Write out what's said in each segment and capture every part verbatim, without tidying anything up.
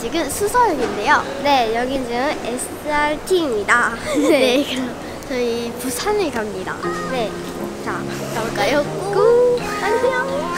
지금 수서역인데요. 네, 여긴 지금 에스알티입니다. 네, 그럼 저희 부산을 갑니다. 네, 자, 가볼까요? 꾹! 안녕!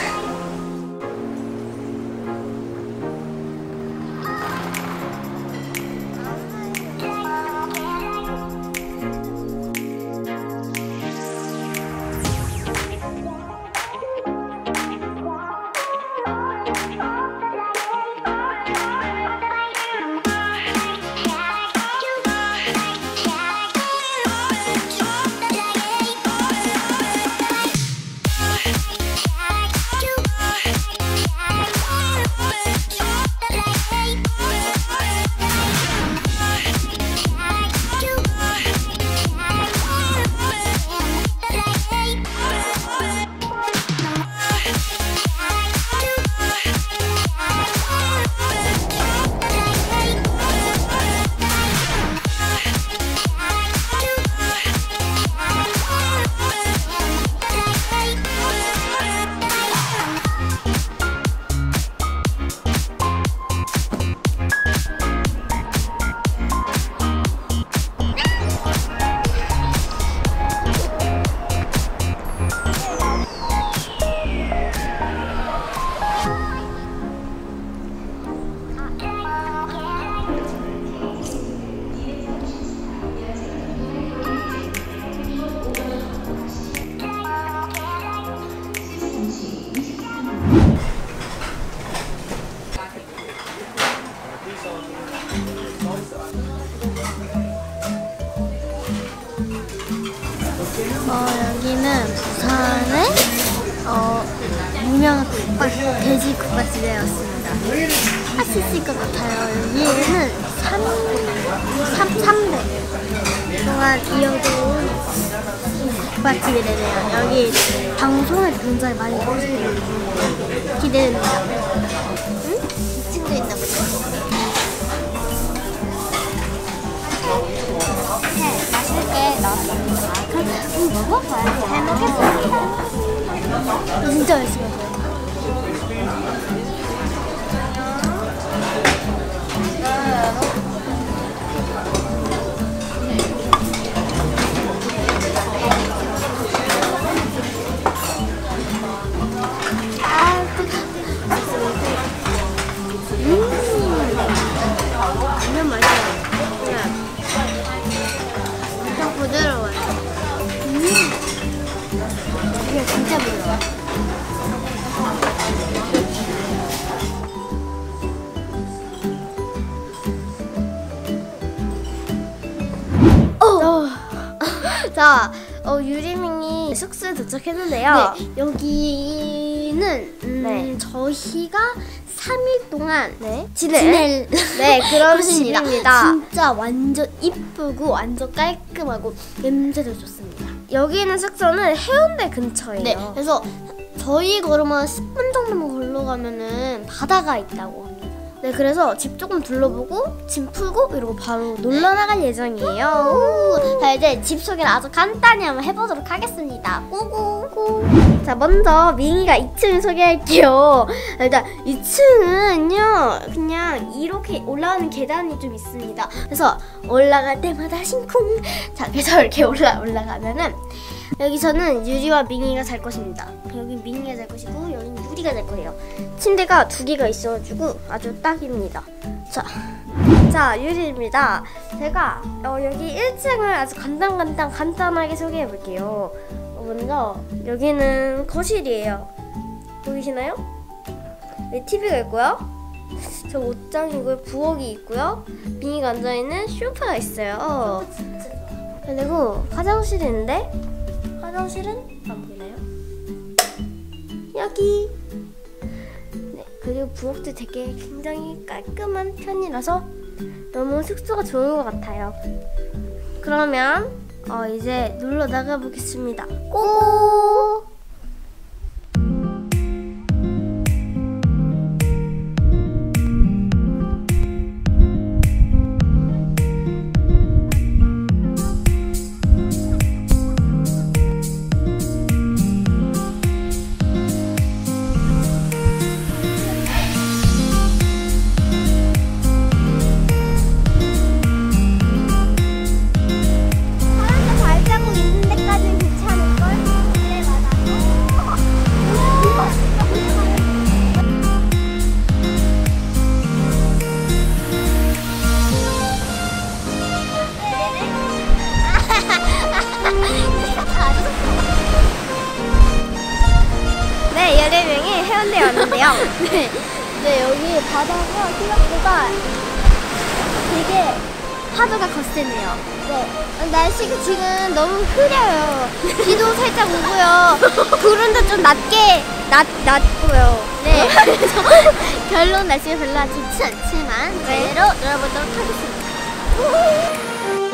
어, 여기는 부산의 어, 유명한 국밥, 돼지 국밥집에 왔습니다. 맛있을 것 같아요. 여기는 삼 대 동안 이어져온 국밥집이래요. 여기 방송을 굉장히 많이 보시고 기대됩니다. 응? 이 친구 있나 보죠? 네, 맛있게 나왔습니다. 그럼 먹어봐야지. 잘 먹겠습니다. 진짜 열심히 먹어요. 완전 맛있어요. 엄청 부드러워요. 음. 이게 진짜 부드러워요. 어. 자, 어, 유리밍이 숙소에 도착했는데요. 네, 여기는 음, 네. 저희가 삼 일 동안 네. 지낼, 지낼 네, 그런 집입니다. 진짜 완전 이쁘고 완전 깔끔하고 냄새도 좋습니다. 여기 있는 숙소는 해운대 근처예요. 네, 그래서 저희 걸으면 십 분 정도만 걸러가면은 바다가 있다고 합니다. 네, 그래서 집 조금 둘러보고 짐 풀고 이러고 바로 놀러 나갈 예정이에요. 자, 이제 집 소개를 아주 간단히 한번 해보도록 하겠습니다. 꾸꾸. 자, 먼저 밍이가 이 층을 소개할게요. 일단 이 층은요 그냥 이렇게 올라가는 계단이 좀 있습니다. 그래서 올라갈 때마다 심쿵. 자, 그래서 이렇게 올라 올라가면은 여기서는 유리와 밍이가 잘 것입니다. 여기 밍이가 잘 것이고 여기는 유리가 잘 거예요. 침대가 두 개가 있어가지고 아주 딱입니다. 자, 자 유리입니다. 제가 어, 여기 일 층을 아주 간단간단 간단하게 소개해 볼게요. 어, 먼저 여기는 거실이에요. 보이시나요? 네, 티비가 있고요. 저 옷장이고요. 부엌이 있고요. 밍이가 앉아있는 소파가 있어요. 그리고 화장실이 있는데 화장실은 안 보이나요? 여기. 네, 그리고 부엌도 되게 굉장히 깔끔한 편이라서 너무 숙소가 좋은 것 같아요. 그러면 어, 이제 놀러 나가 보겠습니다. 고! 있는데요. 네, 네 여기 바다가 생각보다 되게 파도가 거세네요. 네, 날씨가 지금 너무 흐려요. 비도 살짝 오고요. 구름도 좀 낮게 낮 낮고요. 네, 그래서 결론 날씨가 별로 좋지 않지만 그대로 놀아보도록 하겠습니다.